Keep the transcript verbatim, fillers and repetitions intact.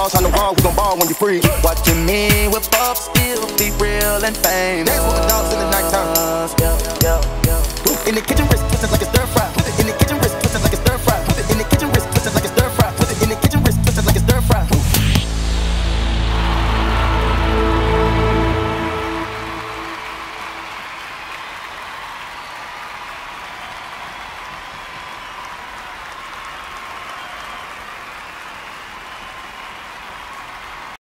dogs on the wall, we gon' ball when you free. Watching me whip up, still be real and famous. Dance with the dogs in the nighttime. In the kitchen, wrist twisting like a stir fry.